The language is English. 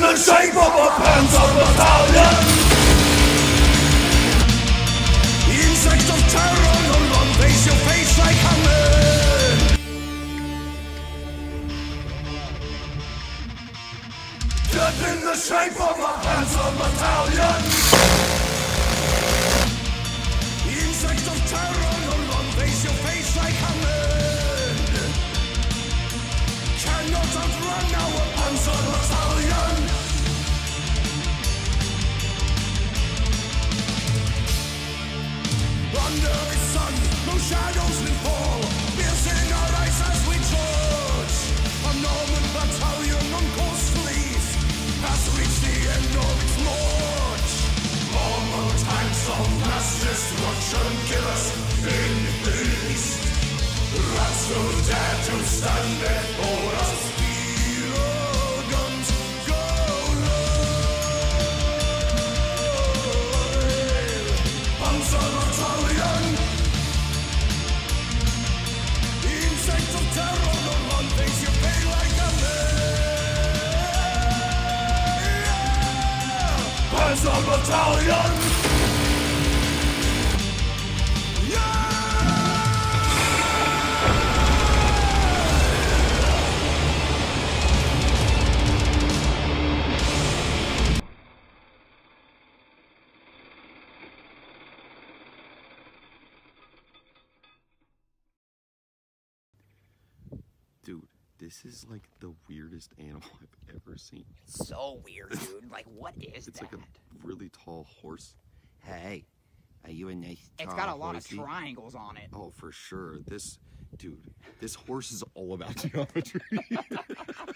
the shape of a Panzer Battalion. Insects of terror, no one face your face like a man. Death in the shape of a Panzer Battalion. Insects of terror, no one face your face like a man. Cannot outrun our Panzer Battalion. Under the sun, no shadows will fall, piercing our eyes as we charge. A Norman battalion on course to the east has reached the end of its march. More tanks of mass destruction kill us in the east. Rats who dare to stand before us. Hero guns go live. Panzer Battalion. Insect of terror, no one thinks you pay like a man. Panzer Battalion. Dude, this is like the weirdest animal I've ever seen. It's so weird, dude. Like, what is It's that? like a really tall horse. Hey, are you a nice tall It's got a lot horsey? of triangles on it. Oh, for sure. This horse is all about geometry.